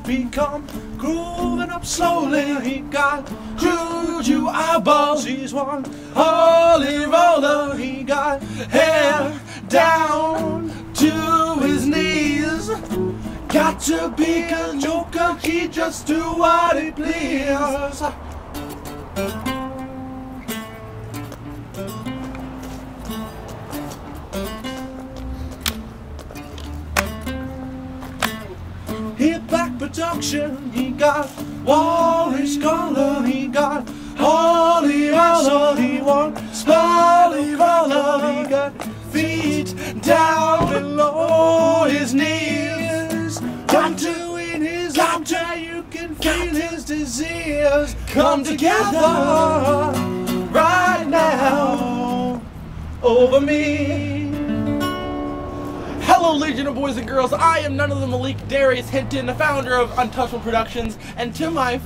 beat come grooving up slowly. He got juju eyeballs. He's one holy roller. He got hair down to his knees. Got to be a joker. He just do what he please. Hit back production, he got Walrus color, he got holy roller, he wants holy roller, he got feet down below his knees. Got to in his armchair, you can feel his disease come together right now over me. Hello Legion of boys and girls, I am none other than Malik Darius Hinton, the founder of Untouchable Productions, and to my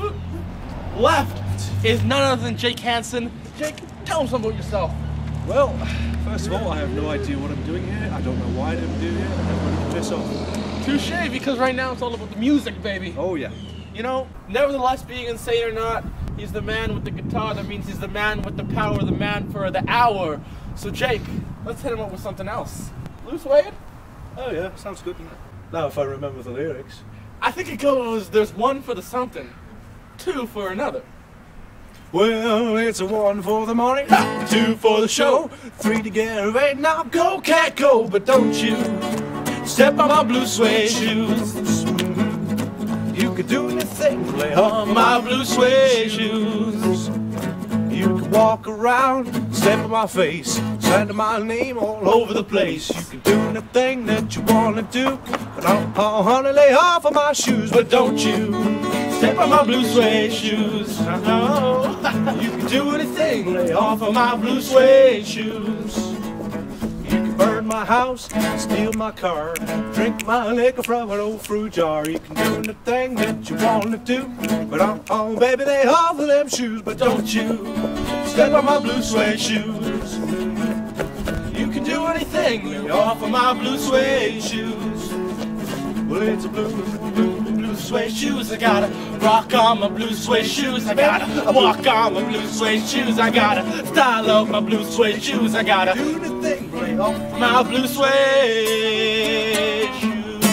left is none other than Jake Hansen. Jake, tell them something about yourself. Well, first of all, I have no idea what I'm doing here. I don't know why I'm doing it. Everybody can piss off. Touche, because right now it's all about the music, baby. Oh yeah. You know, nevertheless, being insane or not, he's the man with the guitar. That means he's the man with the power, the man for the hour. So Jake, let's hit him up with something else. Blue Suede? Oh yeah, sounds good. Now if I remember the lyrics. I think it goes, there's one for the something, two for another. Well, it's a 1 for the morning, 2 for the show, 3 to get ready. Now go, cat, go, but don't you step on my blue suede shoes. You could do anything, lay on my blue suede shoes. You could walk around, step on my face, slander my name all over the place. You can do anything that you wanna do, but oh honey, lay off of my shoes. But don't you step on my blue suede shoes. No, you can do anything, lay off of my blue suede shoes. You can burn my house, steal my car, drink my liquor from an old fruit jar. You can do anything that you wanna do, but oh baby, lay off of them shoes. But don't you step on my blue suede shoes. You can do anything, lay off of my blue suede shoes. Well, it's a blue suede shoes. I gotta rock on my blue suede shoes. I gotta walk on my blue suede shoes. I gotta style up my blue suede shoes. I gotta do the thing, lay off my blue suede shoes.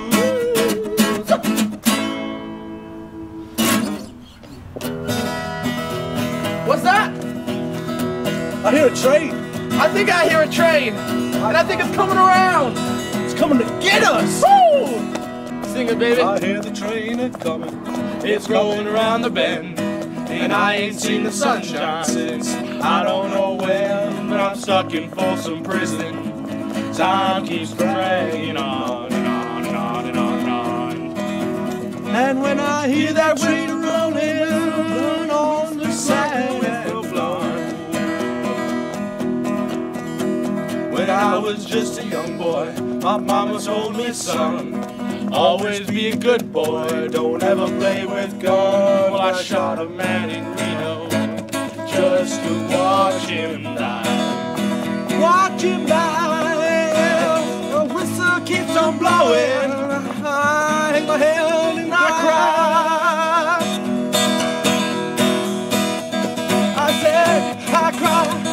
What's that? I hear a train. I think I hear a train, and I think it's coming around. It's coming to get us. Woo! Sing it, baby. I hear the train a-coming. It's rolling around the bend, and I ain't seen the sunshine since I don't know when, but I'm stuck in Folsom Prison. Time keeps dragging on and on and on and on and on. And when I hear that train rolling on the side of the floor, when I was just a young boy, my mama told me, son, always be a good boy, don't ever play with guns. Well, I shot a man in Reno just to watch him die. Watch him die. The whistle keeps on blowing. I hang my head and I cry. I said, I cry.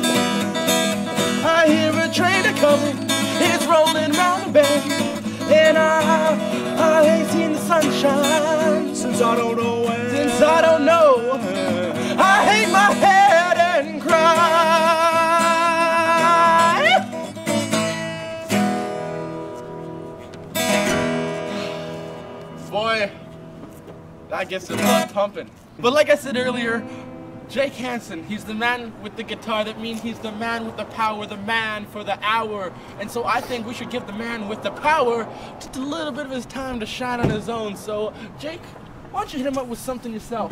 I hear a train a-coming. It's rolling round the bend, and I ain't seen the sunshine since I don't know when. Since I don't know, I hang my head and cry. Boy, that gets the blood pumping. But like I said earlier, Jake Hansen, he's the man with the guitar. That means he's the man with the power, the man for the hour. And so I think we should give the man with the power just a little bit of his time to shine on his own. So, Jake, why don't you hit him up with something yourself?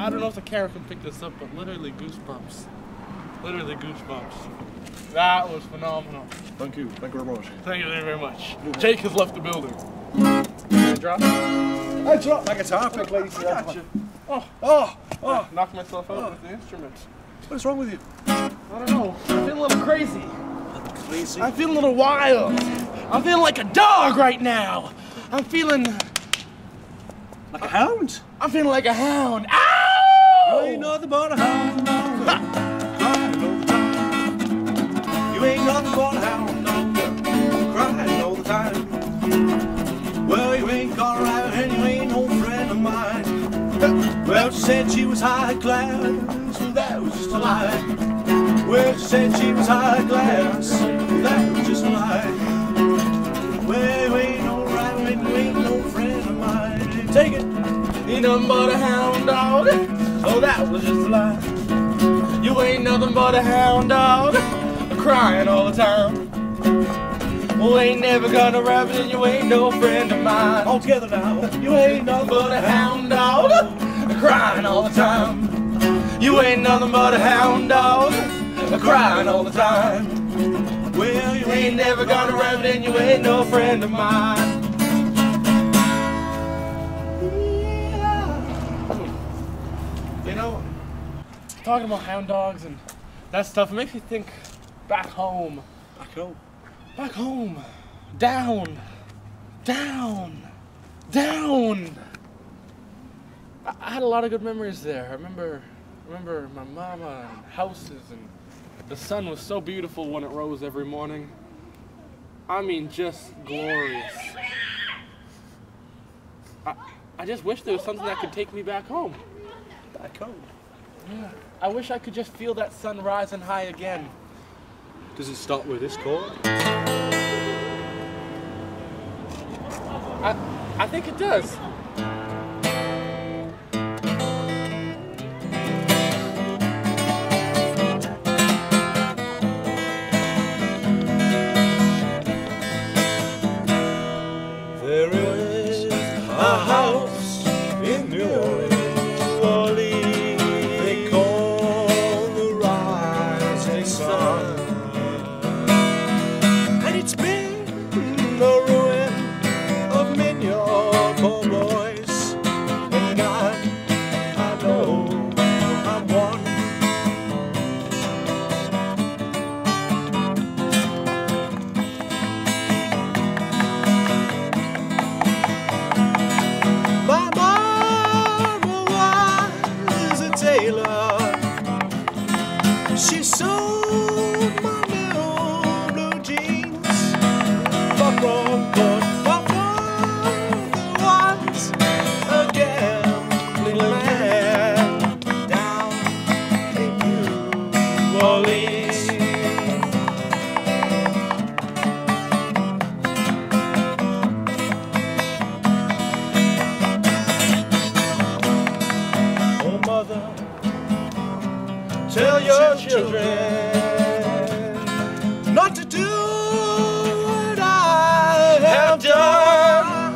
I don't know if the camera can pick this up, but literally goosebumps. Literally goosebumps. That was phenomenal. Thank you very much. Thank you very much. Jake has left the building. Drop? I dropped my guitar pick, ladies and gentlemen. Knocked myself out with the instrument. What's wrong with you? I don't know. I'm feeling a little crazy. Crazy. I'm feeling a little wild. I'm feeling like a dog right now. I'm feeling Like a hound? I'm feeling like a hound. Ow! You ain't nothing but a hound dog. Crying all the time. You ain't nothing but a hound dog. Crying all the time. Well, you ain't got right and you ain't no friend of mine. Well, she said she was high class. Well, that was just a lie. Well, she said she was high class. Well, that was just a lie. Well, you ain't no right and you ain't no friend of mine. Take it. Ain't nothing but a hound dog. Oh, that was just a lie. You ain't nothing but a hound dog. Crying all the time. Well, ain't never gonna rap it and you ain't no friend of mine. All together now. You ain't nothing but a hound dog. Crying all the time. You ain't nothing but a hound dog. Crying all the time. Well, You ain't never gonna rap it and you ain't no friend of mine. You know, talking about hound dogs and that stuff, it makes me think back home. back home. Back home. Down. Down. Down. I had a lot of good memories there. I remember my mama and houses, and the sun was so beautiful when it rose every morning. I mean, just glorious. I just wish there was something that could take me back home. Back home. Yeah. I wish I could just feel that sun rising high again. Does it start with this chord? I think it does. There is a house in New Orleans. They call the rising sun. And it's been the ruin of many poor boys. And God, I know I'm one. My mama was a tailor. She sewed my new blue jeans. But my father was a gambling man down in New Orleans. Oh, mother, tell your children not to do what I have done.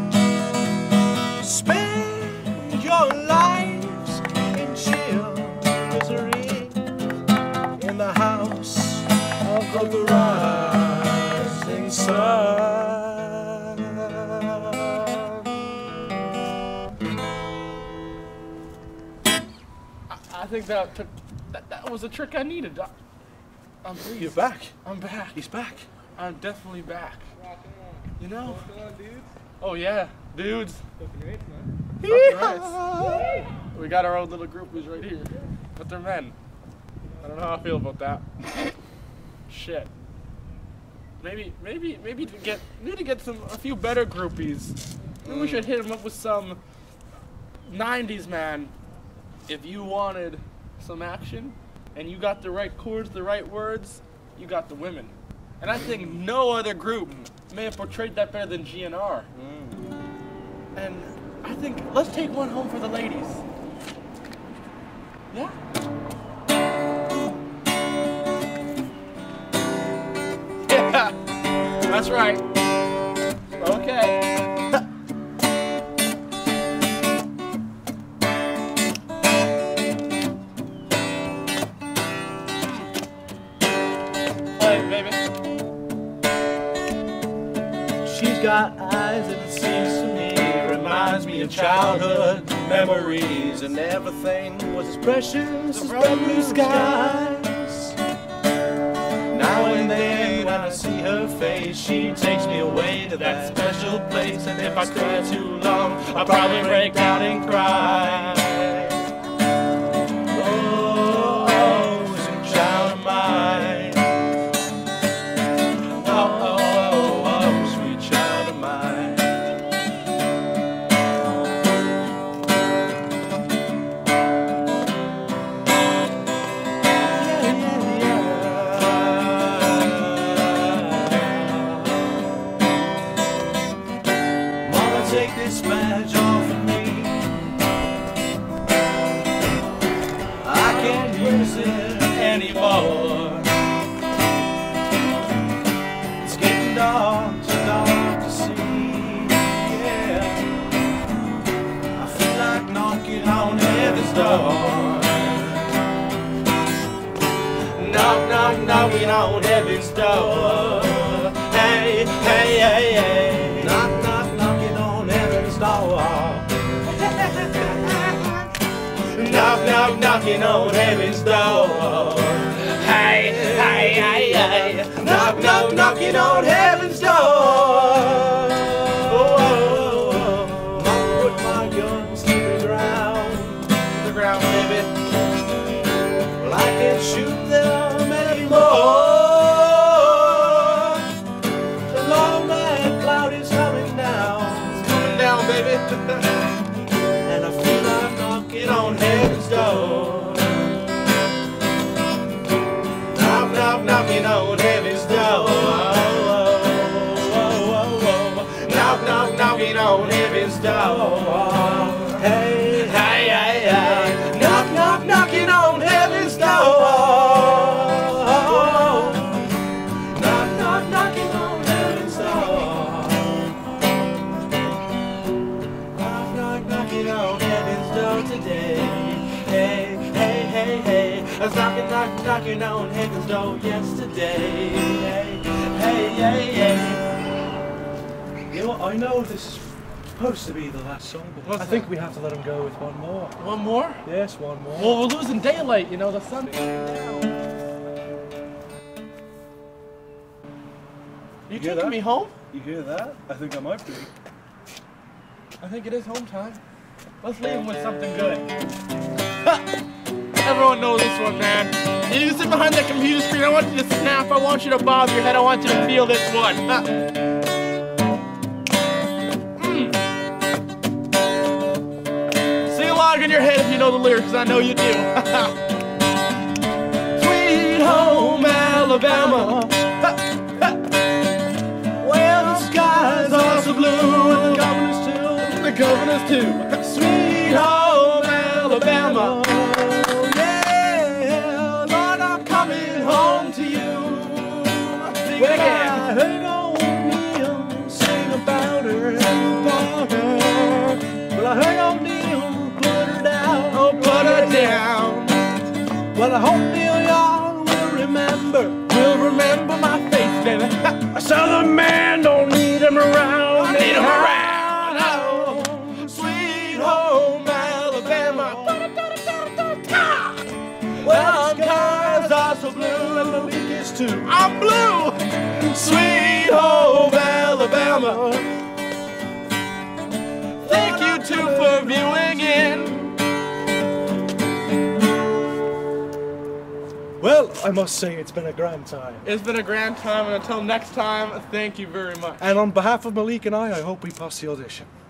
Spend your lives in chill misery in the house of the rising sun. I think that was a trick I needed. I'm pleased. You're back. I'm back. He's back. I'm definitely back. You know? What's going on, dudes? Oh yeah, dudes. Fucking great, man. Fucking rights. We got our own little groupies right here, but they're men. I don't know how I feel about that. Shit. Maybe to get a few better groupies. Maybe we should hit them up with some 90s man. If you wanted some action and you got the right chords, the right words, you got the women. And I think no other group may have portrayed that better than GNR. And I think let's take one home for the ladies. Yeah? Yeah, that's right. Okay. eyes, and it seems to me reminds me of childhood memories, and everything was as precious as bright blue skies. Now and then when I see her face, she takes me away to that special place, and if I stay too long, I'll probably break down and cry. Oh, sweet child of mine. Sweet child of mine. Mama, take this badge off of me. I can't use it anymore. It's getting dark, too dark to see. Yeah, I feel like knocking on heaven's door. Knock, knock, knocking on heaven's door. Hey, hey, hey, hey. Knock, knock, knocking on heaven's door. Knock, knock, knocking on heaven's door. Hey, hey, hey, hey. Knock, knock, knocking on heaven's door. Oh, Mama, put my guns to the ground, baby. Well, I can't shoot them anymore. The long black cloud is coming down. It's coming down, baby. And I feel like knocking on heaven's door. Knock, knock, knocking on heaven's door. Knock, knock, knocking on heaven's door. Hey, hey, hey, hey. Knock, knock, knocking on heaven's door. Knock, knock, knocking on heaven's door. Knock, knock, knocking on heaven's door today. Hey, hey, hey, hey. I was knocking, knocking, knocking on heaven's door yesterday. Hey, hey, hey, hey. You know what? I know this is supposed to be the last song, but I think we have to let him go with one more. One more? Yes, one more. Well, we're losing daylight, you know, the sun. You hear taking that? me home? You hear that? I think I might be. I think it is home time. Let's leave him with something good. Everyone knows this one, man. You can sit behind that computer screen. I want you to snap. I want you to bob your head. I want you to feel this one. Sing along in your head if you know the lyrics. I know you do. Sweet home Alabama. Where the skies are so blue and the governors too. The governors too. Sweet home Alabama. Yeah, Lord, I'm coming home to you. Well, I heard old Neil sing about her and about her. Well, I heard old Neil put her down. Oh, put her down. Well, I hope Neil y'all will remember. Will remember my face, baby. A southern man don't need him around. I need him around. Oh, sweet home Alabama. Well, the skies are so blue and the leak is too. I'm blue. Sweet home Alabama. Thank you too for viewing in. Well, I must say it's been a grand time. It's been a grand time, and until next time, thank you very much. And on behalf of Malik and I hope we pass the audition.